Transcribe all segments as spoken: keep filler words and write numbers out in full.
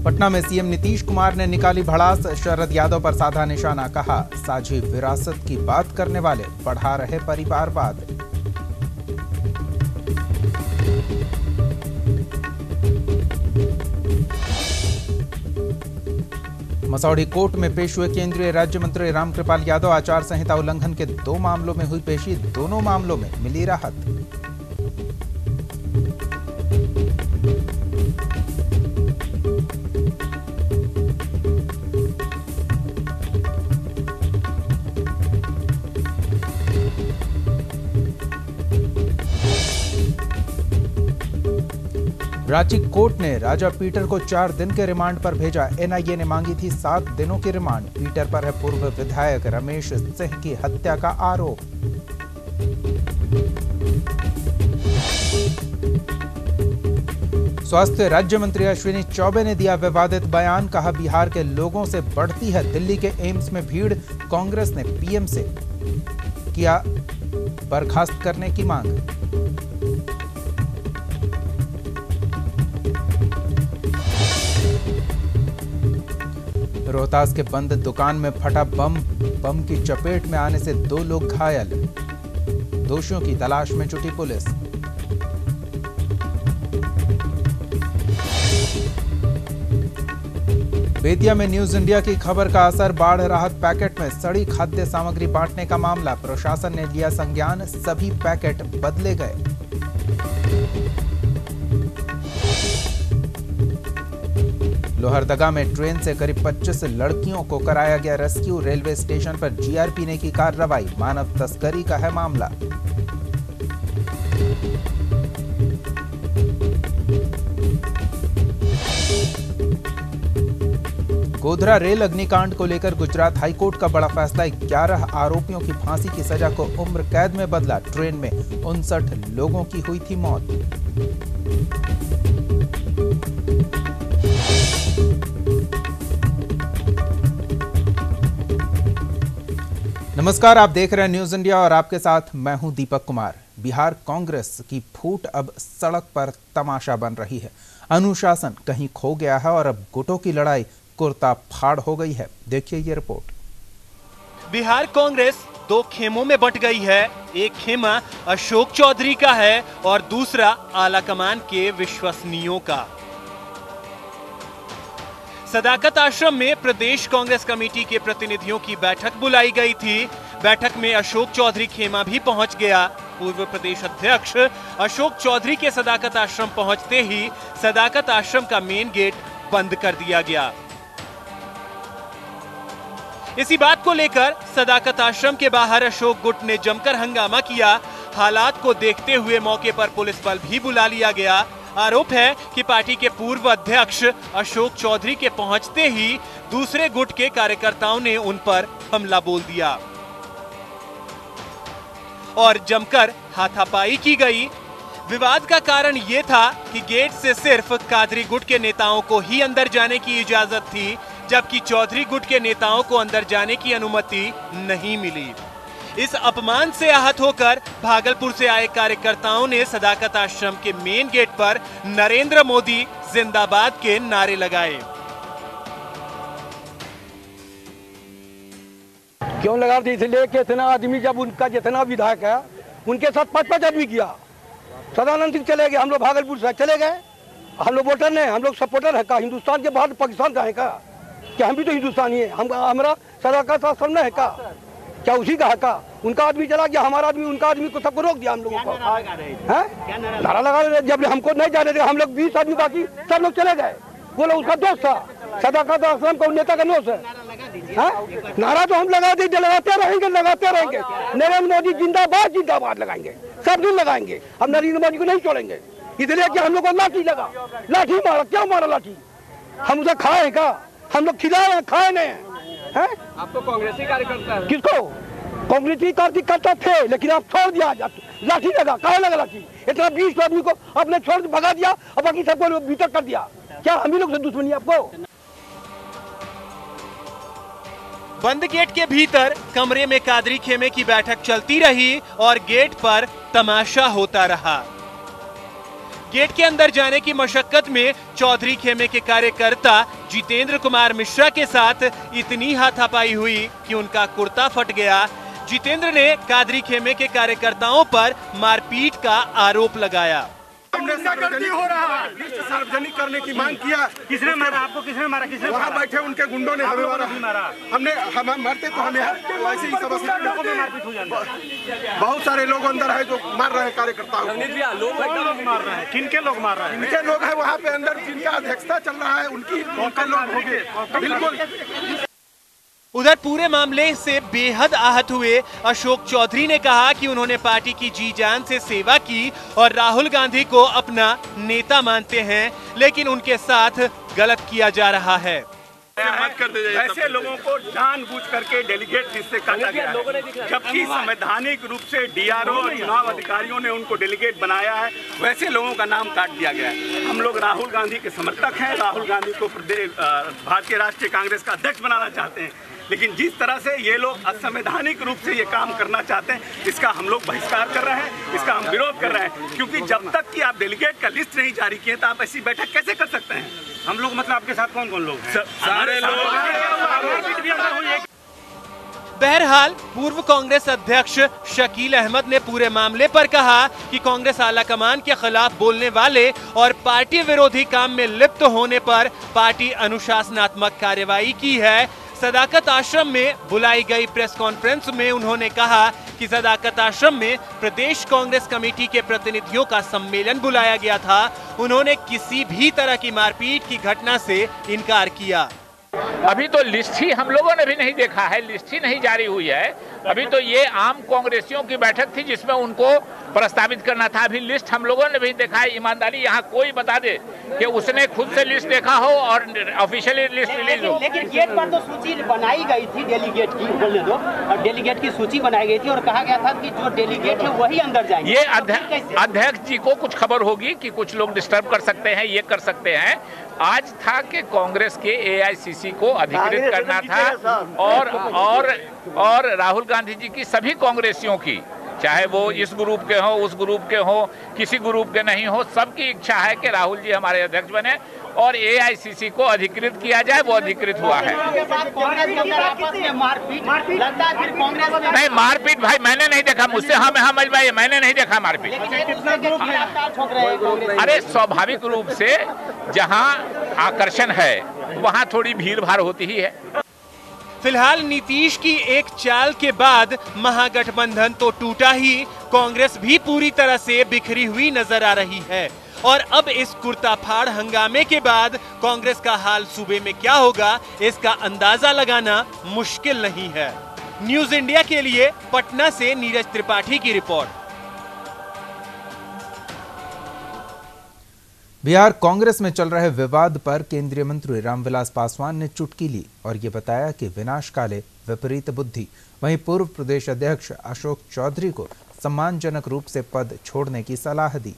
पटना में सीएम नीतीश कुमार ने निकाली भड़ास, शरद यादव पर साधा निशाना, कहा साझी विरासत की बात करने वाले बढ़ा रहे परिवारवाद। मसौढ़ी कोर्ट में पेश हुए केंद्रीय राज्य मंत्री रामकृपाल यादव, आचार संहिता उल्लंघन के दो मामलों में हुई पेशी, दोनों मामलों में मिली राहत। रांची कोर्ट ने राजा पीटर को चार दिन के रिमांड पर भेजा। एनआईए ने मांगी थी सात दिनों की रिमांड। पीटर पर है पूर्व विधायक रमेश सिंह की हत्या का आरोप। स्वास्थ्य राज्य मंत्री अश्विनी चौबे ने दिया विवादित बयान, कहा बिहार के लोगों से बढ़ती है दिल्ली के एम्स में भीड़। कांग्रेस ने पीएम से किया बर्खास्त करने की मांग। रोहतास के बंद दुकान में फटा बम, बम की चपेट में आने से दो लोग घायल। दोषियों की तलाश में जुटी पुलिस। बेतिया में न्यूज इंडिया की खबर का असर, बाढ़ राहत पैकेट में सड़ी खाद्य सामग्री बांटने का मामला। प्रशासन ने लिया संज्ञान, सभी पैकेट बदले गए। लोहरदगा में ट्रेन से करीब पच्चीस लड़कियों को कराया गया रेस्क्यू। रेलवे स्टेशन पर जीआरपी ने की कार्रवाई। मानव तस्करी का है मामला। गोधरा रेल अग्निकांड को लेकर गुजरात हाईकोर्ट का बड़ा फैसला। ग्यारह आरोपियों की फांसी की सजा को उम्र कैद में बदला। ट्रेन में उनसठ लोगों की हुई थी मौत। नमस्कार, आप देख रहे हैं न्यूज इंडिया और आपके साथ मैं हूं दीपक कुमार। बिहार कांग्रेस की फूट अब सड़क पर तमाशा बन रही है। अनुशासन कहीं खो गया है और अब गुटों की लड़ाई कुर्ता फाड़ हो गई है। देखिए ये रिपोर्ट। बिहार कांग्रेस दो खेमों में बंट गई है। एक खेमा अशोक चौधरी का है और दूसरा आलाकमान के विश्वसनीयों का। सदाकत आश्रम में प्रदेश कांग्रेस कमेटी के प्रतिनिधियों की बैठक बुलाई गई थी। बैठक में अशोक चौधरी खेमा भी पहुंच गया। पूर्व प्रदेश अध्यक्ष अशोक चौधरी के सदाकत आश्रम पहुंचते ही सदाकत आश्रम का मेन गेट बंद कर दिया गया। इसी बात को लेकर सदाकत आश्रम के बाहर अशोक गुट ने जमकर हंगामा किया। हालात को देखते हुए मौके पर पुलिस बल भी बुला लिया गया। आरोप है कि पार्टी के पूर्व अध्यक्ष अशोक चौधरी के पहुंचते ही दूसरे गुट के कार्यकर्ताओं ने उन पर हमला बोल दिया और जमकर हाथापाई की गई। विवाद का कारण यह था कि गेट से सिर्फ कादरी गुट के नेताओं को ही अंदर जाने की इजाजत थी, जबकि चौधरी गुट के नेताओं को अंदर जाने की अनुमति नहीं मिली। इस अपमान से आहत होकर भागलपुर से आए कार्यकर्ताओं ने सदाकत आश्रम के मेन गेट पर नरेंद्र मोदी जिंदाबाद के नारे लगाए। क्यों लगाते? इसलिए कि इतना आदमी, जब उनका जितना विधायक है उनके साथ पांच पांच आदमी किया। सदानंद सिंह चले गए, हम लोग भागलपुर से चले गए। हम लोग वोटर नहीं, हम लोग सपोर्टर है का? हिंदुस्तान के बाद पाकिस्तान का है का? क्या हम भी तो हिंदुस्तानी है? हम हमारा सदाकत आश्रम है का? क्या उसी का है का? उनका आदमी चला गया, हमारा आदमी, उनका आदमी को सबको रोक दिया। हम लोगों को नारा लगा रहे, जब हमको नहीं जाने थे, हम लोग बीस आदमी बाकी सब लोग चले गए। वो लोग उसका दोस्त था, सदाकत आश्रम का नेता का दोस्त है। नारा तो हम लगा देंगे, लगाते रहेंगे लगाते रहेंगे। नरेंद्र मोदी जिंदाबाद जिंदाबाद लगाएंगे, सब दिन लगाएंगे। हम नरेंद्र मोदी को नहीं छोड़ेंगे, इसलिए कि हम लोग को लाठी लगा, लाठी मारा। क्यों मारा लाठी? हम उसे खाए हैं का? हम लोग खिलाए हैं, खाए नहीं हैं। है? आप तो कांग्रेसी कार्यकर्ता हैं। किसको कांग्रेसी कार्यकर्ता थे, लेकिन आप छोड़ दिया। लाठी लगा, काहे लगा लाठी? इतना बीस आदमी को अपने छोड़ भगा दिया और बाकी सबको भीतर कर दिया। क्या हम ही लोग से दुश्मनी आपको? बंद गेट के भीतर कमरे में कादरी खेमे की बैठक चलती रही और गेट पर तमाशा होता रहा। गेट के अंदर जाने की मशक्कत में चौधरी खेमे के कार्यकर्ता जितेंद्र कुमार मिश्रा के साथ इतनी हाथापाई हुई कि उनका कुर्ता फट गया। जितेंद्र ने कादरी खेमे के कार्यकर्ताओं पर मारपीट का आरोप लगाया। हमने गलती हो रहा है, लिस्ट सार्वजनिक करने की मांग किया। किसने मारा आपको? किसने मारा? किसने वहाँ बैठे उनके गुंडों ने हमें मारा। मारा हमने हम मरते तो हमें ऐसे ही समस्या मारपीट हो जाती। बहुत सारे लोग अंदर है जो मार रहे हैं कार्यकर्ताओं को। लोग मार रहे हैं। किनके लोग मार रहे हैं? इनके लोग है वहाँ पे अंदर जिनका अध्यक्षता चल रहा है, उनकी उनके लोग होंगे बिल्कुल। उधर पूरे मामले से बेहद आहत हुए अशोक चौधरी ने कहा कि उन्होंने पार्टी की जी जान से सेवा की और राहुल गांधी को अपना नेता मानते हैं, लेकिन उनके साथ गलत किया जा रहा है। मत कर दे ऐसे लोगों को जानबूझ करके डेलीगेट लिस्ट से काटा गया है, जबकि संवैधानिक रूप से डीआरओ और चुनाव अधिकारियों ने उनको डेलीगेट बनाया है। वैसे लोगों का नाम काट दिया गया है। हम लोग राहुल गांधी के समर्थक हैं, राहुल गांधी को प्रदेश भारतीय राष्ट्रीय कांग्रेस का अध्यक्ष बनाना चाहते हैं, लेकिन जिस तरह से ये लोग असंवैधानिक रूप से ये काम करना चाहते हैं, इसका हम लोग बहिष्कार कर रहे हैं, इसका हम विरोध कर रहे हैं। क्योंकि जब तक कि आप डेलीगेट का लिस्ट नहीं जारी किए तो आप ऐसी बैठक कैसे कर सकते हैं? हम लोग मतलब आपके साथ कौन कौन लोग हैं? सारे लोग। बहरहाल पूर्व कांग्रेस अध्यक्ष शकील अहमद ने पूरे मामले पर कहा कि कांग्रेस आलाकमान के खिलाफ बोलने वाले और पार्टी विरोधी काम में लिप्त होने पर पार्टी अनुशासनात्मक कार्रवाई की है। सदाकत आश्रम में बुलाई गई प्रेस कॉन्फ्रेंस में उन्होंने कहा कि सदाकत आश्रम में प्रदेश कांग्रेस कमेटी के प्रतिनिधियों का सम्मेलन बुलाया गया था। उन्होंने किसी भी तरह की मारपीट की घटना से इनकार किया। अभी तो लिस्ट ही हम लोगों ने भी नहीं देखा है, लिस्ट ही नहीं जारी हुई है। अभी तो ये आम कांग्रेसियों की बैठक थी जिसमें उनको प्रस्तावित करना था। अभी लिस्ट हम लोगों ने भी देखा है। ईमानदारी यहाँ कोई बता दे कि उसने खुद से लिस्ट देखा हो और ऑफिशियली लिस्ट रिलीज हो। लेकिन गेट पर तो सूची बनाई गई थी डेलीगेट की, बोलने दो, और डेलीगेट की सूची बनाई गई थी और कहा गया था कि जो डेलीगेट है वही अंदर जाएंगे। ये अध्यक्ष जी को कुछ खबर होगी कि कुछ लोग डिस्टर्ब कर सकते हैं, ये कर सकते हैं। आज था कि कांग्रेस के ए आई सी सी को अधिकृत करना था और और और राहुल गांधी जी की सभी कांग्रेसियों की, चाहे वो इस ग्रुप के हो, उस ग्रुप के हो, किसी ग्रुप के नहीं हो, सबकी इच्छा है कि राहुल जी हमारे अध्यक्ष बने और ए आई सी सी को अधिकृत किया जाए। वो अधिकृत हुआ है। नहीं मारपीट भाई मैंने नहीं देखा, मुझसे हाँ मैं हाँ भाई मैंने नहीं देखा मारपीट। अरे स्वाभाविक रूप से जहाँ आकर्षण है वहाँ थोड़ी भीड़ भाड़ होती ही है। फिलहाल नीतीश की एक चाल के बाद महागठबंधन तो टूटा ही, कांग्रेस भी पूरी तरह से बिखरी हुई नजर आ रही है। और अब इस कुर्ताफाड़ हंगामे के बाद कांग्रेस का हाल सूबे में क्या होगा, इसका अंदाजा लगाना मुश्किल नहीं है। न्यूज इंडिया के लिए पटना से नीरज त्रिपाठी की रिपोर्ट। बिहार कांग्रेस में चल रहे विवाद पर केंद्रीय मंत्री रामविलास पासवान ने चुटकी ली और ये बताया कि विनाश काले विपरीत बुद्धि। वहीं पूर्व प्रदेश अध्यक्ष अशोक चौधरी को सम्मानजनक रूप से पद छोड़ने की सलाह दी।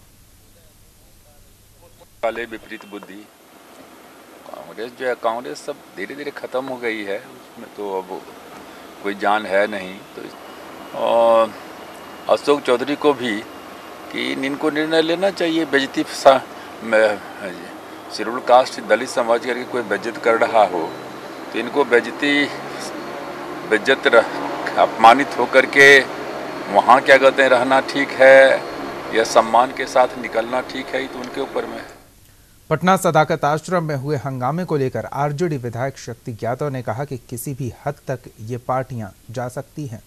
काले विपरीत बुद्धि, कांग्रेस जो है कांग्रेस सब धीरे धीरे खत्म हो गई है, उसमें तो अब कोई जान है नहीं। तो और अशोक चौधरी को भी कि इनको निर्णय लेना चाहिए। बेइज्जती शेड्यूल कास्ट दलित समाज करके कोई बेइज्जत कर रहा हो तो इनको बेइज्जती बेइज्जत अपमानित होकर के वहाँ क्या कहते हैं रहना ठीक है या सम्मान के साथ निकलना ठीक है, तो उनके ऊपर में। पटना सदाकत आश्रम में हुए हंगामे को लेकर आरजेडी विधायक शक्ति यादव ने कहा कि किसी भी हद तक ये पार्टियां जा सकती हैं।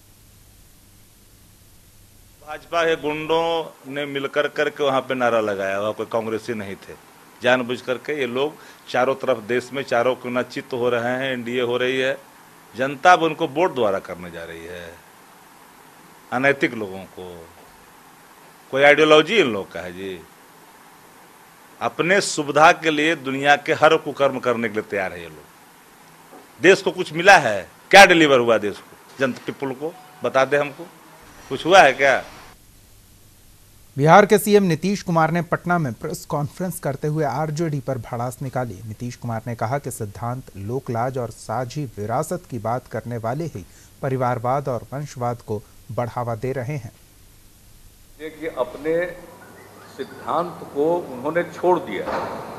भाजपा के गुंडों ने मिलकर करके वहाँ पे नारा लगाया, वहाँ कोई कांग्रेसी नहीं थे। जानबूझ करके ये लोग चारों तरफ देश में चारों कोना चित्त हो रहे हैं, एनडीए हो रही है, जनता अब उनको वोट द्वारा करने जा रही है। अनैतिक लोगों को कोई आइडियोलॉजी इन लोग का है जी, अपने सुविधा के लिए दुनिया के हर कुकर्म करने के लिए तैयार है ये लोग। देश को कुछ मिला है क्या? डिलीवर हुआ देश को, जनता पीपुल को बता दे, हमको कुछ हुआ है क्या? बिहार के सीएम नीतीश कुमार ने पटना में प्रेस कॉन्फ्रेंस करते हुए आरजेडी पर भड़ास निकाली। नीतीश कुमार ने कहा कि सिद्धांत लोकलाज और साझी विरासत की बात करने वाले ही परिवारवाद और वंशवाद को बढ़ावा दे रहे हैं। देखिए, अपने सिद्धांत को उन्होंने छोड़ दिया।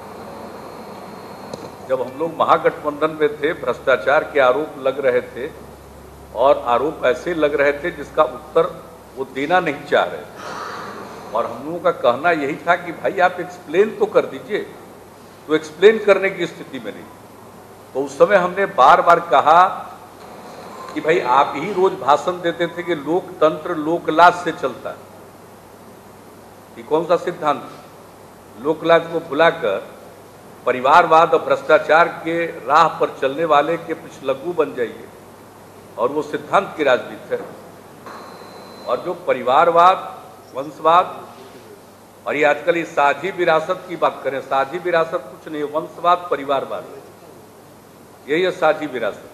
जब हम लोग महागठबंधन में थे, भ्रष्टाचार के आरोप लग रहे थे और आरोप ऐसे लग रहे थे जिसका उत्तर वो देना नहीं चाह रहे थे, और हम लोगों का कहना यही था कि भाई आप एक्सप्लेन तो कर दीजिए, तो एक्सप्लेन करने की स्थिति में नहीं। तो उस समय हमने बार बार कहा कि भाई आप ही रोज भाषण देते थे कि लोकतंत्र लोकलाज से चलता है। ये कौन सा सिद्धांत? लोकलाज को भुलाकर परिवारवाद और भ्रष्टाचार के राह पर चलने वाले के पिछलग्गू बन जाइए, और वो सिद्धांत की राजनीति है। और जो परिवारवाद, वंशवाद, और ये आजकल इस साझी विरासत की बात करें, साझी विरासत कुछ नहीं, वंशवाद परिवारवाद, यही है साझी विरासत।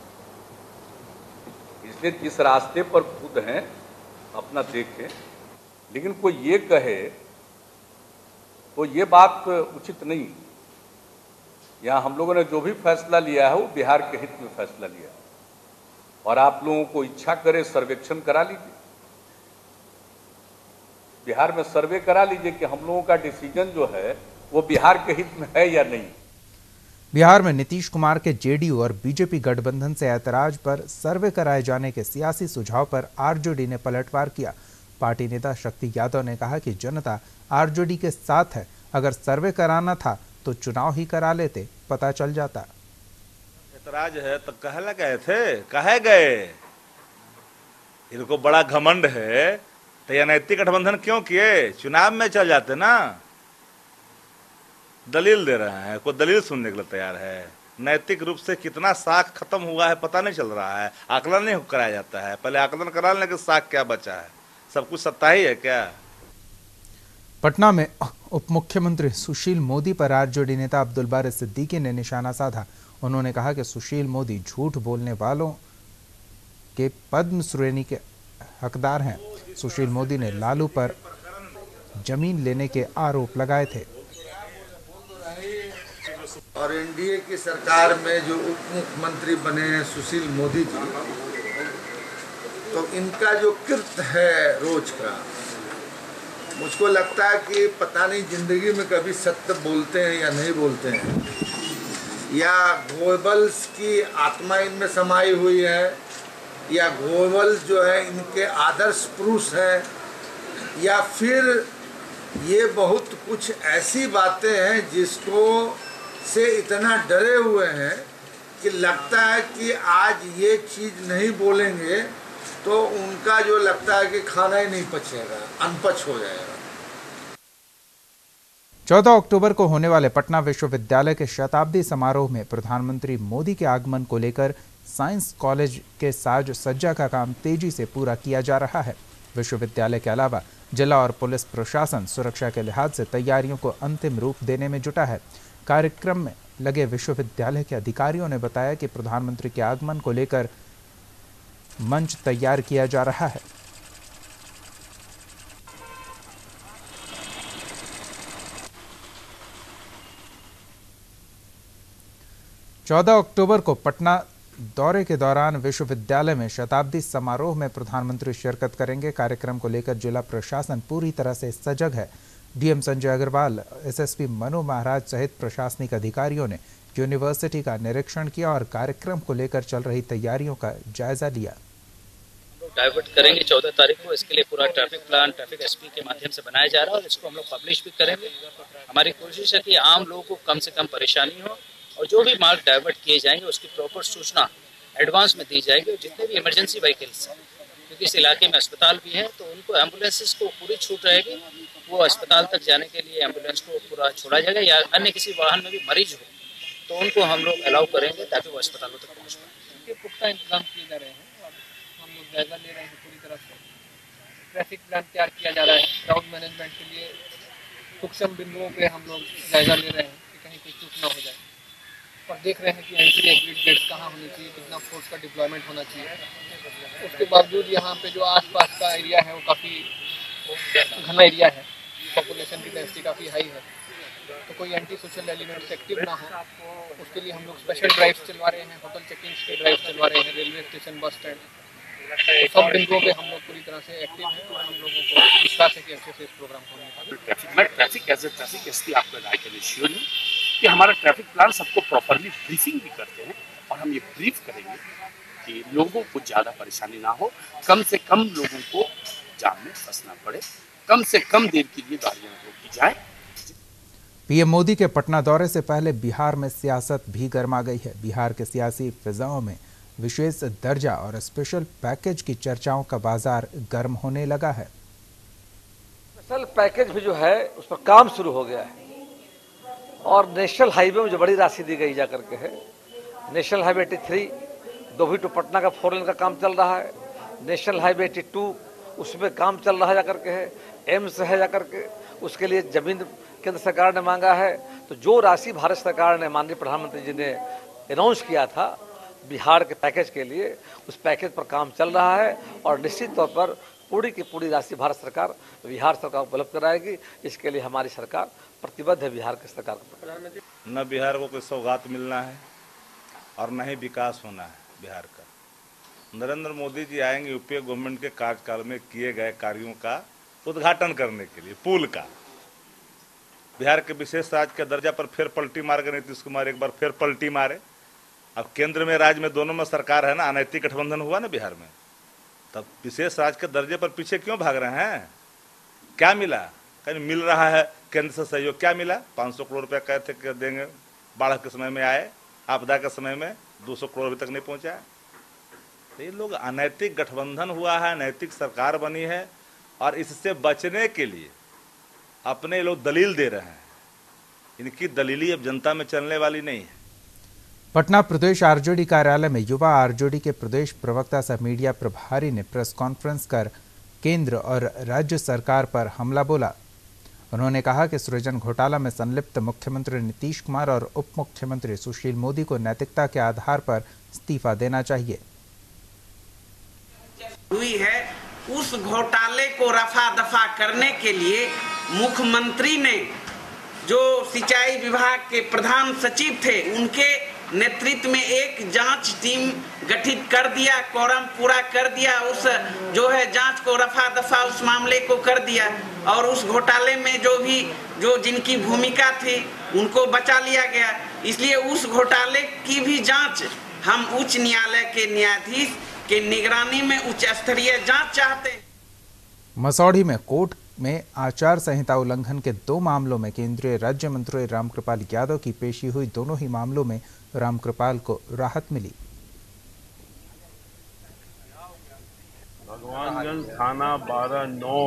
इसलिए जिस रास्ते पर खुद हैं अपना देखें, लेकिन कोई ये कहे तो ये बात उचित नहीं। यहाँ हम लोगों ने जो भी फैसला लिया है वो बिहार के हित में फैसला लिया है, और आप लोगों को इच्छा करे सर्वेक्षण करा लीजिए, बिहार में सर्वे करा लीजिए कि हम लोगों का डिसीजन जो है वो बिहार के हित में है या नहीं। बिहार में नीतीश कुमार के जेडीयू और बीजेपी गठबंधन से ऐतराज पर सर्वे कराए जाने के सियासी सुझाव पर आरजेडी ने पलटवार किया। पार्टी नेता शक्ति यादव ने कहा कि जनता आरजेडी के साथ है, अगर सर्वे कराना था तो चुनाव ही करा लेते, पता चल जाता। ऐतराज है तो कहला गए थे, कहे गए, इनको बड़ा घमंड है तो यह नैतिक गठबंधन क्यों किए? चुनाव में चल जाते ना। दलील दे रहे हैं, कोई दलील सुनने के लिए तैयार है? नैतिक रूप से कितना साख खत्म हुआ है पता नहीं चल रहा है, आकलन नहीं कराया जाता है। पहले आकलन करा लेने के साख क्या बचा है? सब कुछ सत्ता ही है क्या? पटना में उप मुख्यमंत्री सुशील मोदी पर आरजेडी नेता अब्दुल बारी सिद्दीकी ने निशाना साधा। उन्होंने कहा कि सुशील मोदी झूठ बोलने वालों के पद्म श्रेणी के हकदार हैं। सुशील मोदी ने लालू पर जमीन लेने के आरोप लगाए थे। और एनडीए की सरकार में जो उप मुख्यमंत्री बने हैं सुशील मोदी जी, तो इनका जो कृत्य है रोज का, मुझको लगता है कि पता नहीं जिंदगी में कभी सत्य बोलते हैं या नहीं बोलते हैं, या गोबल्स की आत्मा इनमें समाई हुई है, या गोबल्स जो है इनके आदर्श पुरुष हैं, या फिर ये बहुत कुछ ऐसी बातें हैं जिसको से इतना डरे हुए हैं कि लगता है कि आज ये चीज़ नहीं बोलेंगे तो उनका जो लगता है कि खाना ही नहीं पचेगा, अनपच हो जाएगा। चौदह अक्टूबर को होने वाले पटना विश्वविद्यालय के शताब्दी समारोह में प्रधानमंत्री मोदी के आगमन को लेकर साइंस कॉलेज के साज सज्जा का काम तेजी से पूरा किया जा रहा है। विश्वविद्यालय के अलावा जिला और पुलिस प्रशासन सुरक्षा के लिहाज से तैयारियों को अंतिम रूप देने में जुटा है। कार्यक्रम में लगे विश्वविद्यालय के अधिकारियों ने बताया कि प्रधानमंत्री के आगमन को लेकर मंच तैयार किया जा रहा है। चौदह अक्टूबर को पटना दौरे के दौरान विश्वविद्यालय में शताब्दी समारोह में प्रधानमंत्री शिरकत करेंगे। कार्यक्रम को लेकर जिला प्रशासन पूरी तरह से सजग है। डीएम संजय अग्रवाल, एसएसपी मनु महाराज सहित प्रशासनिक अधिकारियों ने यूनिवर्सिटी का निरीक्षण किया और कार्यक्रम को लेकर चल रही तैयारियों का जायजा लिया। डाइवर्ट करेंगे चौदह तारीख को, इसके लिए पूरा ट्रैफिक प्लान ट्रैफिक एसपी के माध्यम से बनाया जा रहा है और इसको हम लोग पब्लिश भी करेंगे। हमारी कोशिश है कि आम लोगों को कम से कम परेशानी हो, और जो भी मार्ग डाइवर्ट किए जाएंगे उसकी प्रॉपर सूचना एडवांस में दी जाएगी। और जितने भी इमरजेंसी व्हीकल्स हैं, क्योंकि इस इलाके में अस्पताल भी हैं, तो उनको एम्बुलेंसेस को पूरी छूट रहेगी। वो अस्पताल तक जाने के लिए एम्बुलेंस को पूरा छोड़ा जाएगा, या अन्य किसी वाहन में भी मरीज हो तो उनको हम लोग अलाउ करेंगे ताकि वो अस्पतालों तक पहुँच पाए। पुख्ता इंतजाम किए जा रहे हैं और हम लोग जायजा ले रहे हैं पूरी तरह से। ट्रैफिक प्लान तैयार किया जा रहा है। क्राउड मैनेजमेंट के लिए सूक्ष्म बिंदुओं पे हम लोग जायजा ले रहे हैं कि कहीं कोई चूक ना हो जाए, और देख रहे हैं कि एंट्री एग्जिट गेट्स कहाँ होनी चाहिए, कितना फोर्स का डिप्लॉयमेंट होना चाहिए। उसके बावजूद यहाँ पे जो आसपास का एरिया है वो काफ़ी घना एरिया है, पॉपुलेशन की डेंसिटी काफ़ी हाई है, तो कोई एंटी सोशल एलिमेंट्स एक्टिव ना हो, उसके लिए हम लोग स्पेशल ड्राइव्स चलवा रहे हैं। होटल चेकिंग्स के ड्राइव चलवा रहे हैं, रेलवे स्टेशन, बस स्टैंड, तो सब बिंदुओं पे हम लोग पूरी तरह से एक्टिव हैं और हम लोगों को विश्वास है कि अच्छे से इस प्रोग्राम को निकालेंगे। ट्रैफिक मैं traffic as a traffic S P आपको राय के लिए श्योर हूँ कि हमारा ट्रैफिक प्लान सबको प्रॉपरली ब्रीफिंग भी करते हैं और हम ये ब्रीफ करेंगे कि लोगों को ज़्यादा परेशानी ना हो, कम से कम लोगों को जाम में फंसना पड़े, कम से कम देर के लिए गाड़ियाँ रोकी जाए। पीएम मोदी के पटना दौरे से पहले बिहार में सियासत भी गर्मा गई है। बिहार के सियासी फिजाओं में विशेष दर्जा और स्पेशल पैकेज की चर्चाओं का बाजार गर्म होने लगा है। स्पेशल पैकेज भी जो है उस पर काम शुरू हो गया है और नेशनल हाईवे में जो बड़ी राशि दी गई जा करके है, national highway eighty three Dobhi to Patna का फोर लेन का काम चल रहा है, नेशनल हाईवे एटी टू उसमें काम चल रहा है जा करके है, एम्स है जा करके, उसके लिए जमीन केंद्र सरकार ने मांगा है। तो जो राशि भारत सरकार ने माननीय प्रधानमंत्री जी ने अनाउंस किया था बिहार के पैकेज के लिए, उस पैकेज पर काम चल रहा है और निश्चित तौर पर पूरी की पूरी राशि भारत सरकार बिहार सरकार उपलब्ध कराएगी। इसके लिए हमारी सरकार प्रतिबद्ध है बिहार की सरकार को। न बिहार को कोई सौगात मिलना है और न ही विकास होना है बिहार का। नरेंद्र मोदी जी आएंगे यूपीए गवर्नमेंट के कार्यकाल में किए गए कार्यों का उद्घाटन करने के लिए, पुल का। बिहार के विशेष राज्य के दर्जा पर फिर पलटी मार गए नीतीश कुमार, एक बार फिर पलटी मारे। अब केंद्र में राज्य में दोनों में सरकार है ना, अनैतिक गठबंधन हुआ ना बिहार में, तब विशेष राज्य के दर्जे पर पीछे क्यों भाग रहे हैं? क्या मिला? कहीं मिल रहा है केंद्र से सहयोग, क्या मिला? पाँच सौ करोड़ रुपया कहते थे देंगे, बाढ़ के समय में आए, आपदा के समय में दो सौ करोड़ अभी तक नहीं पहुंचा। तो ये लोग अनैतिक गठबंधन हुआ है, अनैतिक सरकार बनी है और इससे बचने के लिए अपने लोग दलील दे रहे हैं। इनकी दलीली अब जनता में चलने वाली नहीं है। पटना प्रदेश आरजेडी कार्यालय में युवा आरजेडी के प्रदेश प्रवक्ता सह मीडिया प्रभारी ने प्रेस कॉन्फ्रेंस कर केंद्र और राज्य सरकार पर हमला बोला। उन्होंने कहा कि सृजन घोटाला में संलिप्त मुख्यमंत्री नीतीश कुमार और उप मुख्यमंत्री सुशील मोदी को नैतिकता के आधार पर इस्तीफा देना चाहिए। हुई है उस घोटाले को रफा दफा करने के लिए मुख्यमंत्री ने जो सिंचाई विभाग के प्रधान सचिव थे उनके नेतृत्व में एक जांच टीम गठित कर दिया, कोरम पूरा कर दिया, उस जो है जांच को रफा दफा उस मामले को कर दिया और उस घोटाले में जो भी जो जिनकी भूमिका थी उनको बचा लिया गया। इसलिए उस घोटाले की भी जांच हम उच्च न्यायालय के न्यायाधीश के निगरानी में उच्च स्तरीय जांच चाहते हैं। मसौढ़ी में कोर्ट में आचार संहिता उल्लंघन के दो मामलों में केंद्रीय राज्य मंत्री रामकृपाल यादव की पेशी हुई। दोनों ही मामलों में रामकृपाल को राहत मिली। भगवानगंज थाना बारह नौ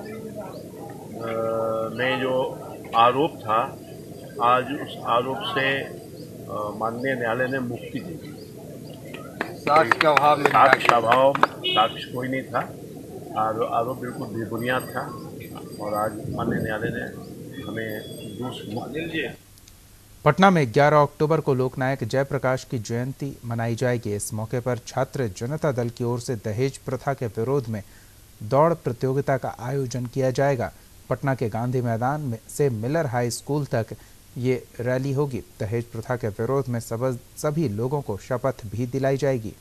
में जो आरोप था, आज उस आरोप से माननीय न्यायालय ने मुक्ति दी। साक्ष्य का अभाव में साक्ष्य अभाव साक्ष्य कोई नहीं था, आरोप बिल्कुल बेबुनियाद था और आज माननीय न्यायालय ने हमें दोष मुक्त दिया। पटना में ग्यारह अक्टूबर को लोकनायक जयप्रकाश की जयंती मनाई जाएगी। इस मौके पर छात्र जनता दल की ओर से दहेज प्रथा के विरोध में दौड़ प्रतियोगिता का आयोजन किया जाएगा। पटना के गांधी मैदान में से मिलर हाई स्कूल तक ये रैली होगी। दहेज प्रथा के विरोध में सब सभी लोगों को शपथ भी दिलाई जाएगी।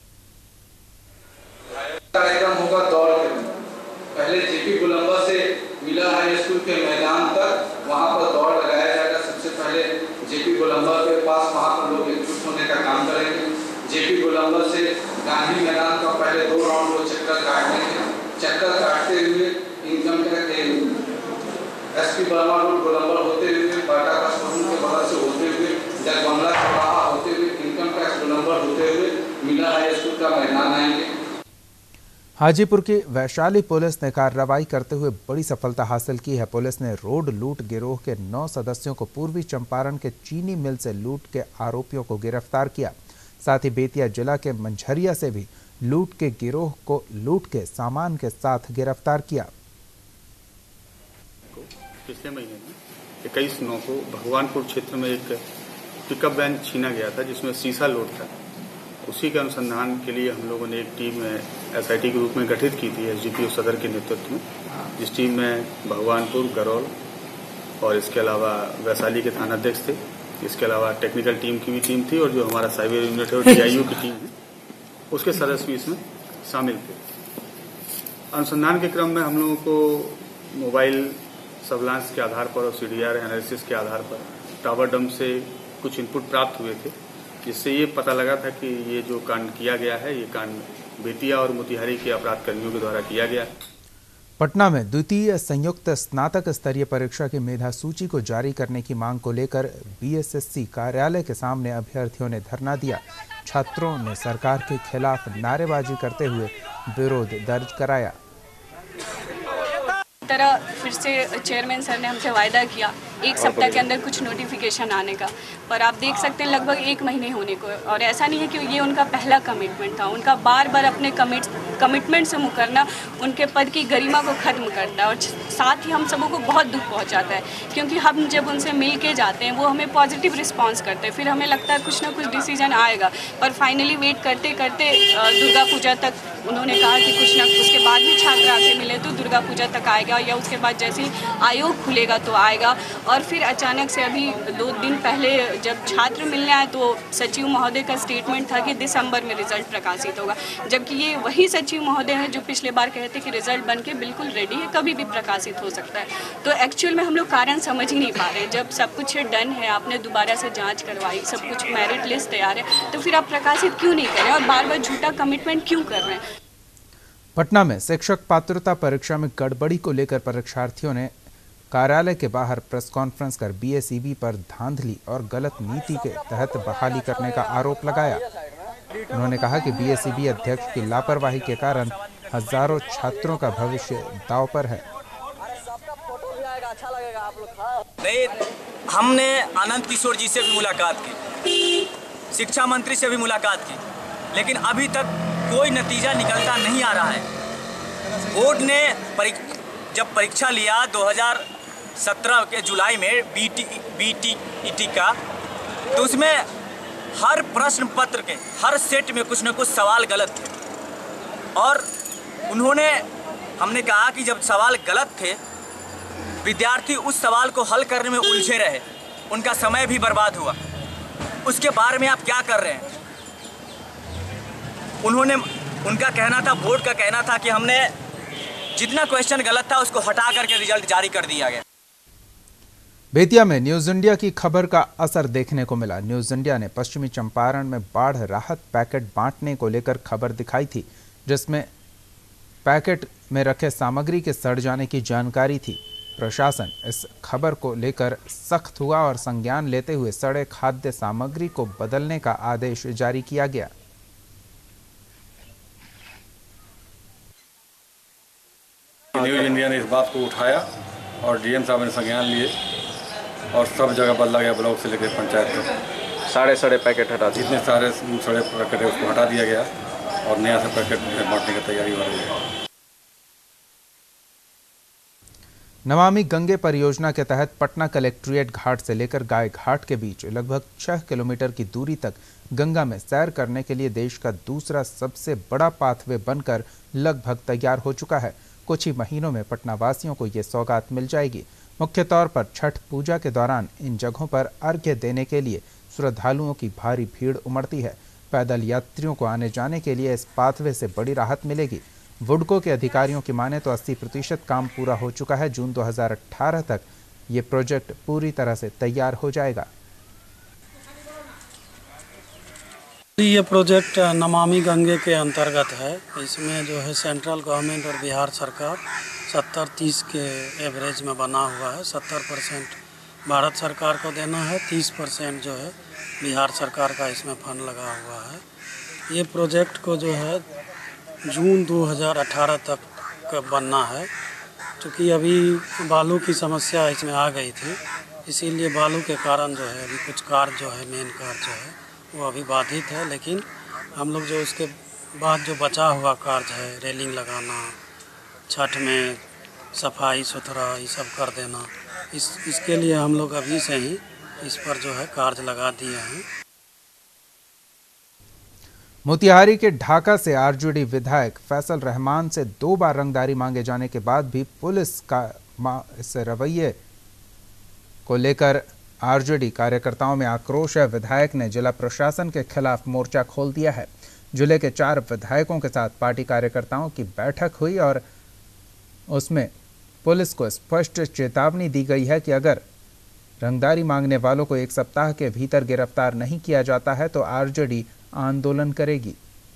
कार्यक्रम होगा दौड़ के, पहले जेपी गोलंबर से मिलर हाई स्कूल के मैदान तक वहां पर दौड़ लगाया जाएगा। सबसे पहले जेपी गोलंबर के पास वहां पर लोग एकजुट होने का काम करेंगे। जेपी गोलंबर से गांधी मैदान का पहले दो राउंड वो चक्कर काटेंगे। चक्कर काटते हुए income tax SP Verma road गोलंबर होते हुए बाटा का शोरूम के बगल से होते हुए जगबंगला चौराहा होते हुए इनकम टैक्स गोलंबर होते हुए मिलर हाई स्कूल का मैदान आएंगे। हाजीपुर की वैशाली पुलिस ने कार्रवाई करते हुए बड़ी सफलता हासिल की है। पुलिस ने रोड लूट गिरोह के नौ सदस्यों को पूर्वी चंपारण के चीनी मिल से लूट के आरोपियों को गिरफ्तार किया। साथ ही बेतिया जिला के मंझरिया से भी लूट के गिरोह को लूट के सामान के साथ गिरफ्तार किया। पिछले महीने में इक्कीस नौ को भगवानपुर क्षेत्र में एक पिकअप वैन छीना गया था जिसमें शीशा लोड था। उसी के अनुसंधान के लिए हम लोगों ने एक टीम एसआईटी के रूप में गठित की थी एसडीपीओ सदर के नेतृत्व में, जिस टीम में भगवानपुर, गरौल और इसके अलावा वैशाली के थानाध्यक्ष थे। इसके अलावा टेक्निकल टीम की भी टीम थी और जो हमारा साइबर यूनिट है और टीआईयू की टीम है उसके सदस्य भी इसमें शामिल थे। अनुसंधान के क्रम में हम लोगों को मोबाइल सर्विलांस के आधार पर और सीडीआर एनालिसिस के आधार पर टावर डंप से कुछ इनपुट प्राप्त हुए थे, जिससे ये पता लगा था कि ये जो कांड किया गया है ये कांड बेतिया और मोतिहारी के अपराध कर्मियों के द्वारा किया गया। पटना में द्वितीय संयुक्त स्नातक स्तरीय परीक्षा की मेधा सूची को जारी करने की मांग को लेकर बीएसएससी कार्यालय के सामने अभ्यर्थियों ने धरना दिया। छात्रों ने सरकार के खिलाफ नारेबाजी करते हुए विरोध दर्ज कराया। तरह फिर से चेयरमैन सर ने हमसे वायदा किया एक सप्ताह के अंदर कुछ नोटिफिकेशन आने का, पर आप देख सकते हैं लगभग एक महीने होने को, और ऐसा नहीं है कि ये उनका पहला कमिटमेंट था। उनका बार बार अपने कमिट कमिटमेंट से मुकरना उनके पद की गरिमा को ख़त्म करता है और साथ ही हम सबों को बहुत दुख पहुंचाता है, क्योंकि हम जब उनसे मिल के जाते हैं वो हमें पॉजिटिव रिस्पॉन्स करते हैं, फिर हमें लगता है कुछ ना कुछ डिसीजन आएगा, पर फाइनली वेट करते करते दुर्गा पूजा तक उन्होंने कहा कि कुछ ना, उसके बाद भी छात्र आके मिले तो दुर्गा पूजा तक आएगा या उसके बाद जैसे ही आयोग खुलेगा तो आएगा। और फिर अचानक से अभी दो दिन पहले जब छात्र मिलने आए तो सचिव महोदय का स्टेटमेंट था कि दिसंबर में रिजल्ट प्रकाशित होगा, जबकि ये वही सचिव महोदय हैं जो पिछले बार कहे थे कि रिजल्ट बन के बिल्कुल रेडी है, कभी भी प्रकाशित हो सकता है। तो एक्चुअल में हम लोग कारण समझ ही नहीं पा रहे। जब सब कुछ डन है, आपने दोबारा से जाँच करवाई, सब कुछ मेरिट लिस्ट तैयार है, तो फिर आप प्रकाशित क्यों नहीं करें और बार बार झूठा कमिटमेंट क्यों कर रहे हैं। पटना में शिक्षक पात्रता परीक्षा में गड़बड़ी को लेकर परीक्षार्थियों ने कार्यालय के बाहर प्रेस कॉन्फ्रेंस कर बीएसईबी पर धांधली और गलत नीति के तहत बहाली करने का आरोप लगाया। उन्होंने कहा कि बीएसईबी अध्यक्ष की लापरवाही के कारण हजारों छात्रों का भविष्य दांव पर है। नहीं, हमने आनंद किशोर जी से भी मुलाकात की, शिक्षा मंत्री से भी मुलाकात की, लेकिन अभी तक कोई नतीजा निकलता नहीं आ रहा है। बोर्ड ने परीक, जब परीक्षा लिया दो हज़ार सत्रह के जुलाई में बीटी बीटीईटी का, तो उसमें हर प्रश्न पत्र के हर सेट में कुछ न कुछ सवाल गलत थे और उन्होंने हमने कहा कि जब सवाल गलत थे, विद्यार्थी उस सवाल को हल करने में उलझे रहे, उनका समय भी बर्बाद हुआ, उसके बारे में आप क्या कर रहे हैं। उन्होंने उनका कहना था, बोर्ड का कहना था कि हमने जितना क्वेश्चन गलत था उसको हटा करके रिजल्ट जारी कर दिया गया। बेतिया में न्यूज इंडिया की खबर का असर देखने को मिला। न्यूज इंडिया ने पश्चिमी चंपारण में बाढ़ राहत पैकेट बांटने को लेकर खबर दिखाई थी, जिसमें पैकेट में रखे सामग्री के सड़ जाने की जानकारी थी। प्रशासन इस खबर को लेकर सख्त हुआ और संज्ञान लेते हुए सड़े खाद्य सामग्री को बदलने का आदेश जारी किया गया। न्यूज इंडिया ने इस बात को उठाया और डीएम साहब ने संज्ञान लिए और सब जगह बदला गया, ब्लॉक से लेकर पंचायत तक। सारे सड़े पैकेट हटा दिए, जितने सारे सड़े पैकेट है उसको हटा दिया गया और नया सा पैकेट बांटने की तैयारी हो रही है। नमामि गंगे परियोजना के तहत पटना कलेक्ट्रेट घाट से लेकर गाय घाट के बीच लगभग छह किलोमीटर की दूरी तक गंगा में सैर करने के लिए देश का दूसरा सबसे बड़ा पाथवे बनकर लगभग तैयार हो चुका है। कुछ ही महीनों में पटना वासियों को ये सौगात मिल जाएगी। मुख्य तौर पर छठ पूजा के दौरान इन जगहों पर अर्घ्य देने के लिए श्रद्धालुओं की भारी भीड़ उमड़ती है। पैदल यात्रियों को आने जाने के लिए इस पाथवे से बड़ी राहत मिलेगी। वुडको के अधिकारियों की माने तो अस्सी प्रतिशत काम पूरा हो चुका है। जून दो हज़ार अठारह तक ये प्रोजेक्ट पूरी तरह से तैयार हो जाएगा। ये प्रोजेक्ट नमामि गंगे के अंतर्गत है। इसमें जो है सेंट्रल गवर्नमेंट और बिहार सरकार सत्तर तीस के एवरेज में बना हुआ है। सत्तर परसेंट भारत सरकार को देना है, तीस परसेंट जो है बिहार सरकार का इसमें फंड लगा हुआ है। ये प्रोजेक्ट को जो है जून दो हज़ार अठारह तक बनना है। क्योंकि अभी बालू की समस्या इसमें आ गई थी, इसीलिए बालू के कारण जो है अभी कुछ कार्य जो है मेन कार्य जो है वो अभी बाधित है। लेकिन हम लोग जो उसके बाद जो बचा हुआ कार्य है, रेलिंग लगाना, छठ में सफाई सुथरा ये सब कर देना, इस इसके लिए हम लोग अभी से ही इस पर जो है कार्य लगा दिए हैं। मोतिहारी के ढाका से आरजेडी विधायक फैसल रहमान से दो बार रंगदारी मांगे जाने के बाद भी पुलिस का इस रवैये को लेकर आरजेडी कार्यकर्ताओं में आक्रोश है। विधायक ने जिला प्रशासन के खिलाफ मोर्चा खोल दिया है। जिले के चार विधायकों के साथ पार्टी कार्यकर्ताओं की बैठक हुई और उसमें पुलिस को स्पष्ट चेतावनी दी गई है कि अगर रंगदारी मांगने वालों को एक सप्ताह के भीतर गिरफ्तार नहीं किया जाता है तो आरजेडी आंदोलन करेगी।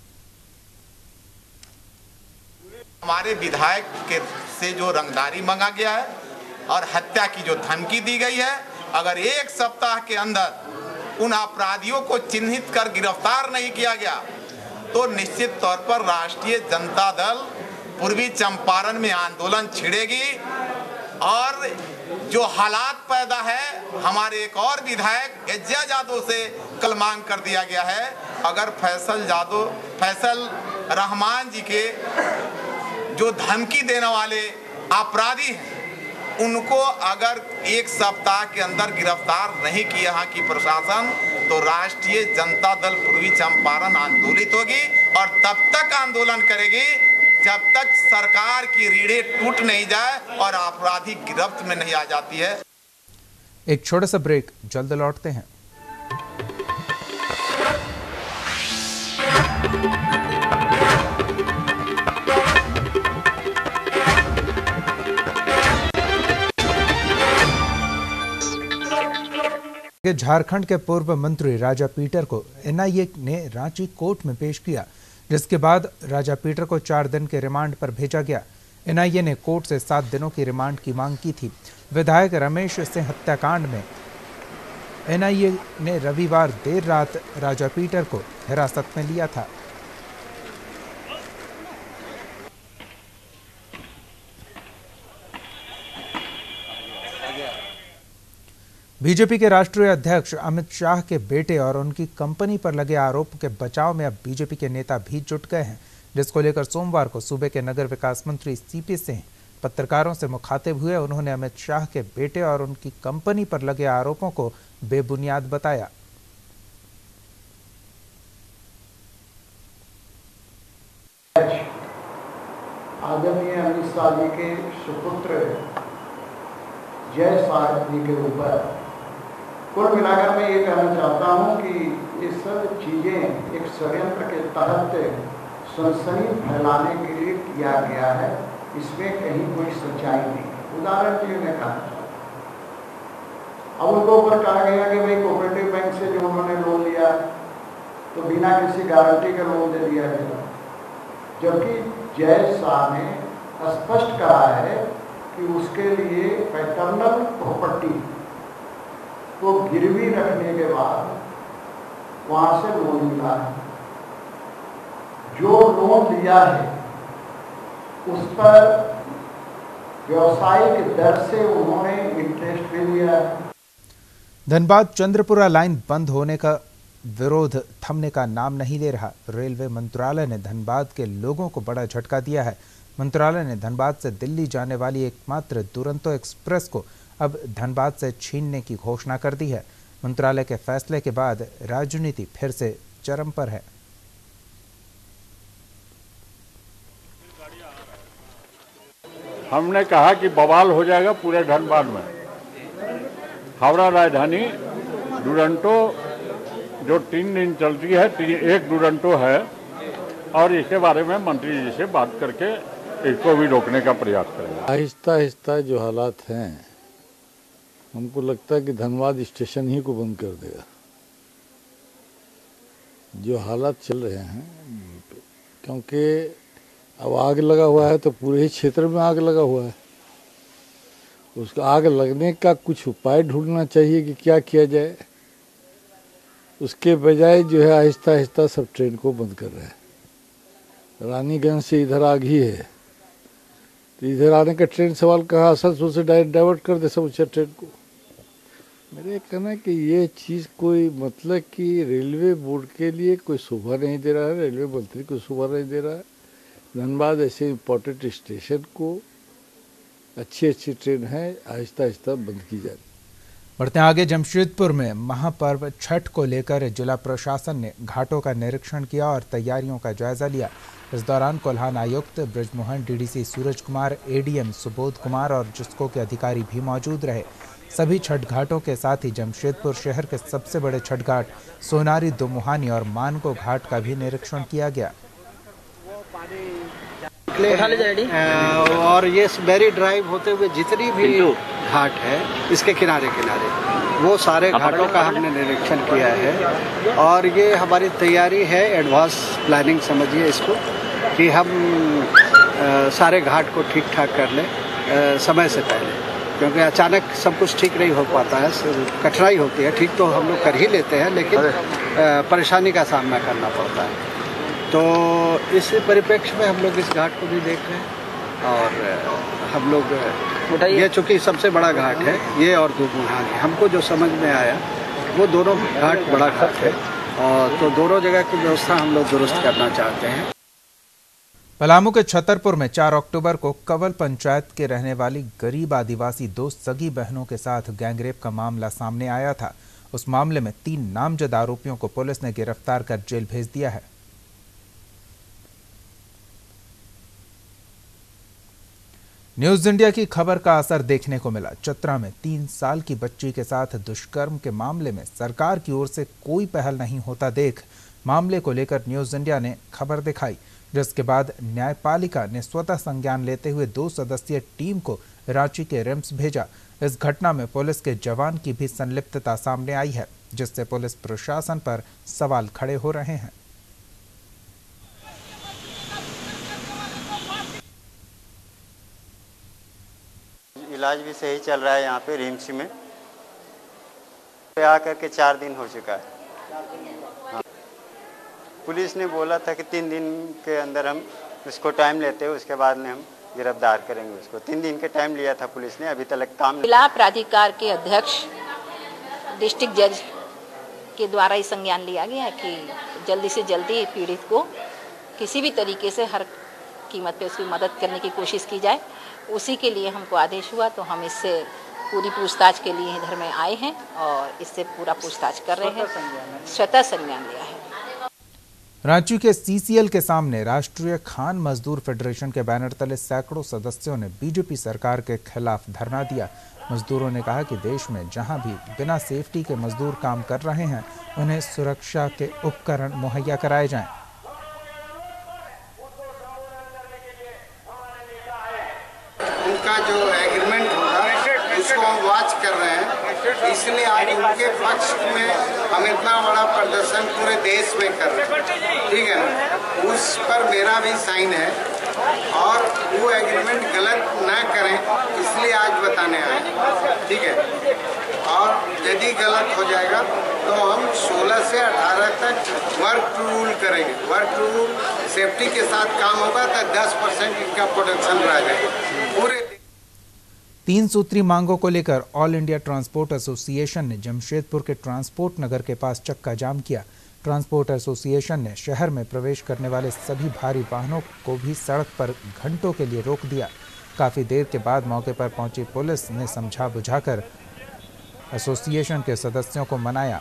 हमारे विधायक के से जो रंगदारी मांगा गया है और हत्या की जो धमकी दी गई है, अगर एक सप्ताह के अंदर उन अपराधियों को चिन्हित कर गिरफ्तार नहीं किया गया तो निश्चित तौर पर राष्ट्रीय जनता दल पूर्वी चंपारण में आंदोलन छिड़ेगी। और जो हालात पैदा है, हमारे एक और विधायक एज्जा यादव से कल मांग कर दिया गया है, अगर फैसल यादव फैसल रहमान जी के जो धमकी देने वाले अपराधी हैं उनको अगर एक सप्ताह के अंदर गिरफ्तार नहीं किया यहाँ की प्रशासन तो राष्ट्रीय जनता दल पूर्वी चंपारण आंदोलित होगी और तब तक आंदोलन करेगी जब तक सरकार की रीढ़ें टूट नहीं जाए और अपराधी गिरफ्त में नहीं आ जाती है। एक छोटा सा ब्रेक, जल्द लौटते हैं। झारखंड के पूर्व मंत्री राजा पीटर को एनआईए ने रांची कोर्ट में पेश किया, जिसके बाद राजा पीटर को चार दिन के रिमांड पर भेजा गया। एनआईए ने कोर्ट से सात दिनों की रिमांड की मांग की थी। विधायक रमेश सिंह हत्याकांड में एनआईए ने रविवार देर रात राजा पीटर को हिरासत में लिया था। बीजेपी के राष्ट्रीय अध्यक्ष अमित शाह के बेटे और उनकी कंपनी पर लगे आरोप के बचाव में अब बीजेपी के नेता भी जुट गए हैं, जिसको लेकर सोमवार को सूबे के नगर विकास मंत्री सीपी सिंह पत्रकारों से मुखातिब हुए। उन्होंने अमित शाह के बेटे और उनकी कंपनी पर लगे आरोपों को बेबुनियाद बताया। आदरणीय अमित शाह जी के सुपुत्र जय शाह जी के ऊपर कुल मिलाकर मैं ये कहना चाहता हूँ कि ये सब चीज़ें एक षड्यंत्र के तहत सनसनी फैलाने के लिए किया गया है, इसमें कहीं कोई सच्चाई नहीं। उदाहरण के लिए मैं कहना चाहता हूँ, अब उनके ऊपर कहा गया कि भाई कोऑपरेटिव बैंक से जो उन्होंने लोन लिया तो बिना किसी गारंटी का लोन दे दिया गया, जबकि जय शाह ने स्पष्ट कहा है कि उसके लिए पैटर्नल प्रॉपर्टी को गिरवी रखने के बाद वहां से लोन मिला है। जो लोन लिया है उस पर व्यवसायिक दर से उन्होंने इंटरेस्ट भी लिया है। धनबाद चंद्रपुरा लाइन बंद होने का विरोध थमने का नाम नहीं ले रहा। रेलवे मंत्रालय ने धनबाद के लोगों को बड़ा झटका दिया है। मंत्रालय ने धनबाद से दिल्ली जाने वाली एकमात्र दुरंतो एक्सप्रेस को अब धनबाद से छीनने की घोषणा कर दी है। मंत्रालय के फैसले के बाद राजनीति फिर से चरम पर है। हमने कहा कि बवाल हो जाएगा पूरे धनबाद में। हावड़ा राजधानी दुरंतो जो तीन दिन चलती है, एक दुरंतो है और इसके बारे में मंत्री जी से बात करके इसको भी रोकने का प्रयास करेंगे। आहिस्ता आहिस्ता जो हालात हैं, हमको लगता है कि धनबाद स्टेशन ही को बंद कर देगा। जो हालात चल रहे हैं, क्योंकि अब आग लगा हुआ है तो पूरे ही क्षेत्र में आग लगा हुआ है। उसको आग लगने का कुछ उपाय ढूंढना चाहिए कि क्या किया जाए। उसके बजाय जो है आहिस्ता आहिस्ता सब ट्रेन को बंद कर रहे हैं। रानीगंज से इधर आग ही है तो इधर आने का ट्रेन सवाल कहाँ, आसनसोल से डायरेक्ट डाइवर्ट कर दे समूचा ट्रेन को। मेरे कहना है कि ये चीज़ कोई मतलब कि रेलवे बोर्ड के लिए कोई शोभा नहीं दे रहा है, रेलवे मंत्री को शोभा नहीं दे रहा है। धनबाद ऐसे इम्पोर्टेंट स्टेशन को अच्छी अच्छी ट्रेन है आहिस्ता आहिस्ता बंद की जाए। बढ़ते आगे, जमशेदपुर में महापर्व छठ को लेकर जिला प्रशासन ने घाटों का निरीक्षण किया और तैयारियों का जायजा लिया। इस दौरान कोल्हान आयुक्त ब्रजमोहन, डीडीसी सूरज कुमार, एडीएम सुबोध कुमार और जिस्को के अधिकारी भी मौजूद रहे। सभी छठ घाटों के साथ ही जमशेदपुर शहर के सबसे बड़े छठ घाट सोनारी, दुमुहानी और मानको घाट का भी निरीक्षण किया गया। और ये बेरी ड्राइव होते हुए जितनी भी घाट है इसके किनारे किनारे वो सारे घाटों का हमने निरीक्षण किया है और ये हमारी तैयारी है, एडवांस प्लानिंग समझिए इसको, कि हम आ, सारे घाट को ठीक ठाक कर लें आ, समय से पहले, क्योंकि अचानक सब कुछ ठीक नहीं हो पाता है, कठिनाई होती है। ठीक तो हम लोग कर ही लेते हैं लेकिन आ, परेशानी का सामना करना पड़ता है। तो इस परिप्रेक्ष्य में हम लोग इस घाट को भी देख रहे हैं और हम लोग ये चूँकि सबसे बड़ा घाट है ये और दुमुहानी, हमको जो समझ में आया वो दोनों घाट बड़ा घाट है और तो दोनों जगह की व्यवस्था हम लोग दुरुस्त करना चाहते हैं। पलामू के छतरपुर में चार अक्टूबर को कवल पंचायत के रहने वाली गरीब आदिवासी दो सगी बहनों के साथ गैंगरेप का मामला सामने आया था। उस मामले में तीन नामजद आरोपियों को पुलिस ने गिरफ्तार कर जेल भेज दिया है। न्यूज इंडिया की खबर का असर देखने को मिला। चतरा में तीन साल की बच्ची के साथ दुष्कर्म के मामले में सरकार की ओर से कोई पहल नहीं होता देख मामले को लेकर न्यूज इंडिया ने खबर दिखाई, जिसके बाद न्यायपालिका ने स्वतः संज्ञान लेते हुए दो सदस्यीय टीम को रांची के रिम्स भेजा। इस घटना में पुलिस के जवान की भी संलिप्तता सामने आई है, जिससे पुलिस प्रशासन पर सवाल खड़े हो रहे हैं। इलाज भी सही चल रहा है यहाँ पे रिम्स में। पे आकर के चार दिन हो चुका है। हाँ। पुलिस ने बोला था कि तीन दिन के अंदर हम उसको टाइम लेते हैं, उसके बाद में हम गिरफ्तार करेंगे उसको। तीन दिन के टाइम लिया था पुलिस ने, अभी तक काम। जिला प्राधिकार के अध्यक्ष डिस्ट्रिक्ट जज के द्वारा ही संज्ञान लिया गया कि जल्दी से जल्दी पीड़ित को किसी भी तरीके से हर कीमत पे उसकी मदद करने की कोशिश की जाए। उसी के लिए हमको आदेश हुआ तो हम इससे पूरी पूछताछ के लिए इधर में आए हैं और इससे पूरा पूछताछ कर रहे हैं। स्वतः संज्ञान लिया है। रांची के सीसीएल के सामने राष्ट्रीय खान मजदूर फेडरेशन के बैनर तले सैकड़ों सदस्यों ने बीजेपी सरकार के खिलाफ धरना दिया। मजदूरों ने कहा कि देश में जहां भी बिना सेफ्टी के मजदूर काम कर रहे हैं उन्हें सुरक्षा के उपकरण मुहैया कराए जाएं। उनका जो एग्रीमेंट होगा उसको हम वॉच कर रहे हैं, इसलिए आज उनके पक्ष में हम इतना बड़ा प्रदर्शन पूरे देश में कर रहे हैं। ठीक है ना, उस पर मेरा भी साइन है और वो एग्रीमेंट गलत ना करें इसलिए आज बताने आए। ठीक है, और यदि गलत हो जाएगा तो हम सोलह से अठारह तक वर्क रूल करेंगे। वर्क रूल सेफ्टी के साथ काम होगा तो दस परसेंट इनका प्रोडक्शन रह जाएगा। पूरे तीन सूत्री मांगों को लेकर ऑल इंडिया ट्रांसपोर्ट एसोसिएशन ने जमशेदपुर के ट्रांसपोर्ट नगर के पास चक्का जाम किया। ट्रांसपोर्ट एसोसिएशन ने शहर में प्रवेश करने वाले सभी भारी वाहनों को भी सड़क पर घंटों के लिए रोक दिया। काफी देर के बाद मौके पर पहुंची पुलिस ने समझा बुझाकर एसोसिएशन के सदस्यों को मनाया।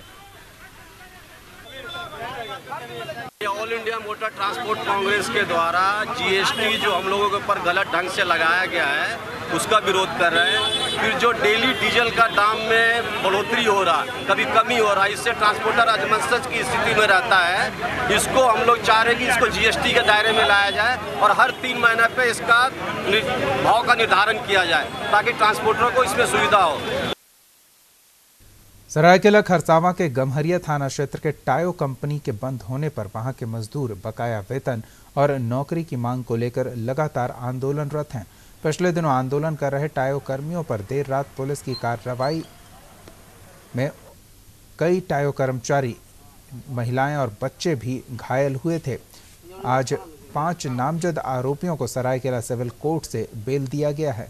All India Motor Transport Congress के द्वारा जीएसटी जो हम लोगों के ऊपर गलत ढंग से लगाया गया है उसका विरोध कर रहे हैं। फिर जो डेली डीजल का दाम में बढ़ोतरी हो रहा है, कभी कमी हो रहा है, इससे ट्रांसपोर्टर अजमसज की स्थिति में रहता है। इसको हम लोग चाह रहे हैं कि इसको जीएसटी के दायरे में लाया जाए और हर तीन महीने पे इसका भाव का निर्धारण किया जाए ताकि ट्रांसपोर्टरों को इसमें सुविधा हो। सरायकेला खरसावां के गम्हरिया थाना क्षेत्र के टायो कंपनी के बंद होने पर वहां के मजदूर बकाया वेतन और नौकरी की मांग को लेकर लगातार आंदोलनरत हैं। पिछले दिनों आंदोलन कर रहे टायो कर्मियों पर देर रात पुलिस की कार्रवाई में कई टायो कर्मचारी, महिलाएं और बच्चे भी घायल हुए थे। आज पांच नामजद आरोपियों को सरायकेला सिविल कोर्ट से बेल दिया गया है।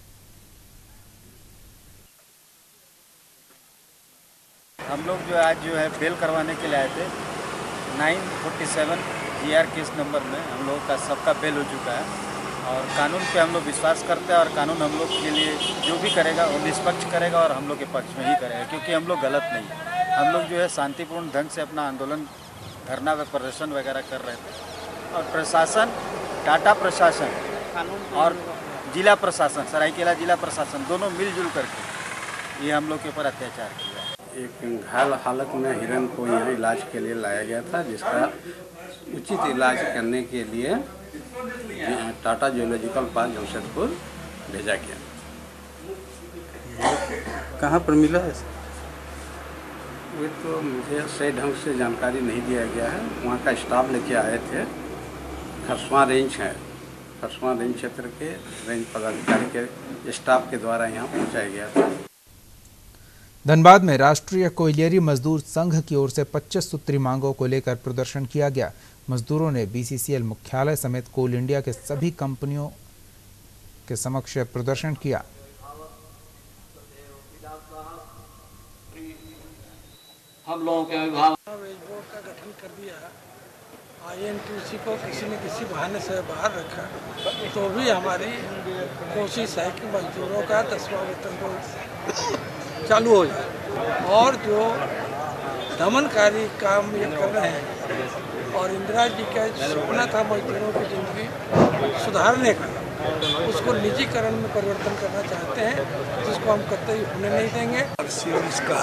हम लोग जो आज जो है बेल करवाने के लिए आए थे। Nine forty seven G R case number में हम लोग का सबका बेल हो चुका है और कानून पे हम लोग विश्वास करते हैं और कानून हम लोग के लिए जो भी करेगा वो निष्पक्ष करेगा और हम लोग के पक्ष में ही करेगा, क्योंकि हम लोग गलत नहीं है। हम लोग जो है शांतिपूर्ण ढंग से अपना आंदोलन, धरना व प्रदर्शन वगैरह कर रहे थे और प्रशासन, टाटा प्रशासन और जिला प्रशासन, सरायकेला जिला प्रशासन दोनों मिलजुल करके ये हम लोग के ऊपर अत्याचार किया है। एक घायल हालत में हिरन को यहाँ इलाज के लिए लाया गया था, जिसका उचित इलाज करने के लिए टाटा जूलॉजिकल पार्क जमशेदपुर भेजा गया। कहाँ पर मिला है? वे तो मुझे सही ढंग से जानकारी नहीं दिया गया है। वहाँ का स्टाफ लेके आए थे। खरसवा रेंज है, खरसवा रेंज क्षेत्र के रेंज पदाधिकारी के स्टाफ के द्वारा यहाँ पहुँचाया गया था। धनबाद में राष्ट्रीय कोयलियरी मजदूर संघ की ओर से पच्चीस सूत्री मांगों को लेकर प्रदर्शन किया गया। मजदूरों ने बीसीसीएल मुख्यालय समेत कोल इंडिया के सभी कंपनियों के समक्ष प्रदर्शन किया। हम लोगों के विभाग बोर्ड का गठन कर दिया, आईएनटीसी को किसी न किसी बहाने से बाहर रखा, तो भी हमारी कोशिश है कि मजदूरों का दसवां वेतन को चालू हो जाए। और जो दमनकारी काम ये कर रहे हैं और इंदिरा जी का सपना था मजदूरों की जिंदगी सुधारने का, उसको निजीकरण में परिवर्तन करना चाहते हैं, जिसको हम कतई होने नहीं देंगे। इसका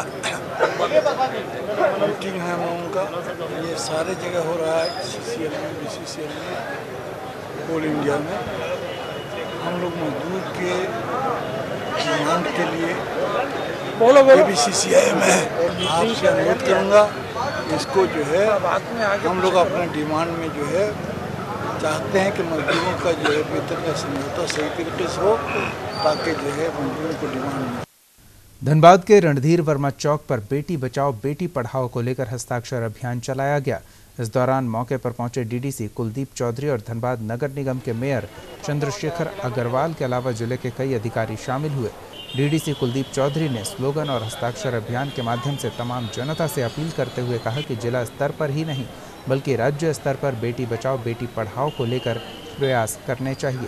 मीटिंग है हम लोगों का, ये सारे जगह हो रहा है, सीसीएल में, बीसीसीएल में, ऑल इंडिया में। हम लोग मजदूर के मांग के लिए बोलो बोलो बीसीसीआई में आपसे अनुरोध करूँगा, इसको जो है हम लोग अपने डिमांड में जो है चाहते हैं कि मजदूरों का जो है वेतन का समझौता सही तरीके से हो, ताकि जो है मजदूरों को डिमांड मिले। धनबाद के रणधीर वर्मा चौक पर बेटी बचाओ बेटी पढ़ाओ को लेकर हस्ताक्षर अभियान चलाया गया। इस दौरान मौके पर पहुंचे डीडीसी कुलदीप चौधरी और धनबाद नगर निगम के मेयर चंद्रशेखर अग्रवाल के अलावा जिले के कई अधिकारी शामिल हुए। डीडीसी कुलदीप चौधरी ने स्लोगन और हस्ताक्षर अभियान के माध्यम से तमाम जनता से अपील करते हुए कहा कि जिला स्तर पर ही नहीं बल्कि राज्य स्तर पर बेटी बचाओ बेटी पढ़ाओ को लेकर प्रयास करने चाहिए।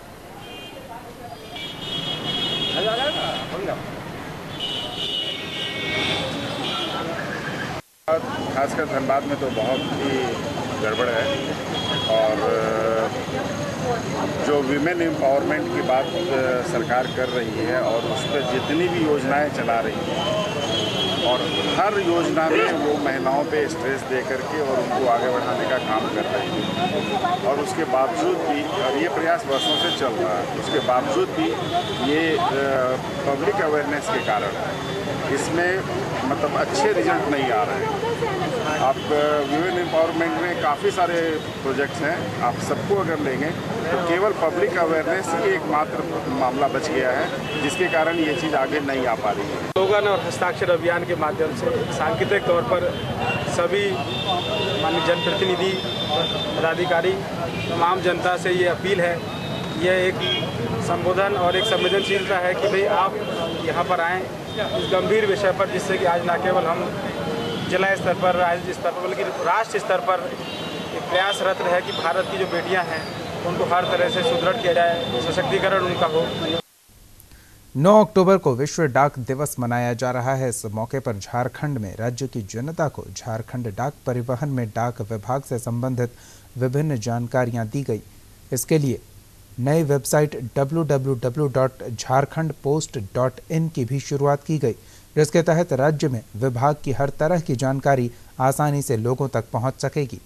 खासकर धनबाद में तो बहुत ही गड़बड़ है और जो विमेन एम्पावरमेंट की बात सरकार कर रही है और उस पर जितनी भी योजनाएं चला रही हैं और हर योजना में वो महिलाओं पे स्ट्रेस दे करके और उनको आगे बढ़ाने का काम कर रही है और उसके बावजूद भी, और ये प्रयास वर्षों से चल रहा है, उसके बावजूद भी ये पब्लिक अवेयरनेस के कारण इसमें मतलब अच्छे रिजल्ट नहीं आ रहे हैं। आप वुमेन एम्पावरमेंट में काफ़ी सारे प्रोजेक्ट्स हैं, आप सबको अगर लेंगे तो केवल पब्लिक अवेयरनेस ही एकमात्र मामला बच गया है, जिसके कारण ये चीज़ आगे नहीं आ पा रही है। स्लोगन और हस्ताक्षर अभियान के माध्यम से सांकेतिक तौर पर सभी माननीय जनप्रतिनिधि, पदाधिकारी, तमाम जनता से ये अपील है, यह एक संबोधन और एक संवेदनशीलता है कि भाई आप यहाँ पर आएँ इस गंभीर विषय पर, जिससे कि आज न केवल हम जिला स्तर पर, राज्य स्तर पर, बल्कि राष्ट्र स्तर पर एक प्रयासरत रहे कि भारत की जो बेटियां हैं उनको हर तरह से सुदृढ़ किया जाए, सशक्तिकरण उनका हो। नौ अक्टूबर को विश्व डाक दिवस मनाया जा रहा है। इस मौके पर झारखंड में राज्य की जनता को झारखंड डाक परिवहन में डाक विभाग से संबंधित विभिन्न जानकारियां दी गई। इसके लिए नई website W W W dot Jharkhand post dot in की भी शुरुआत की गई, जिसके तहत राज्य में विभाग की हर तरह की जानकारी आसानी से लोगों तक पहुंच सकेगी।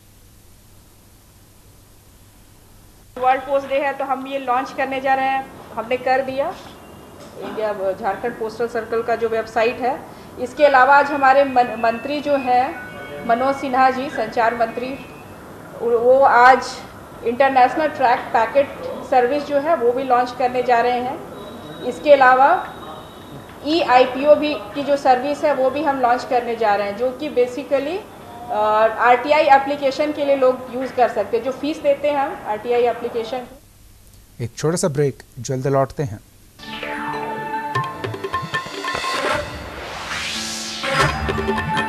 वर्ल्ड पोस्ट डे है तो हम ये लॉन्च करने जा रहे हैं, हमने कर दिया इंडिया झारखंड पोस्टल सर्कल का जो वेबसाइट है। इसके अलावा आज हमारे मंत्री जो हैं मनोज सिन्हा जी, संचार मंत्री, वो आज इंटरनेशनल ट्रैक पैकेट सर्विस जो है वो भी लॉन्च करने जा रहे हैं। इसके अलावा ई आई पी ओ भी की जो सर्विस है वो भी हम लॉन्च करने जा रहे हैं, जो कि basically R T I application के लिए लोग यूज़ कर सकते हैं, जो फीस देते हैं हम आर टी आई एप्लीकेशन। एक छोटा सा ब्रेक, जल्द लौटते हैं।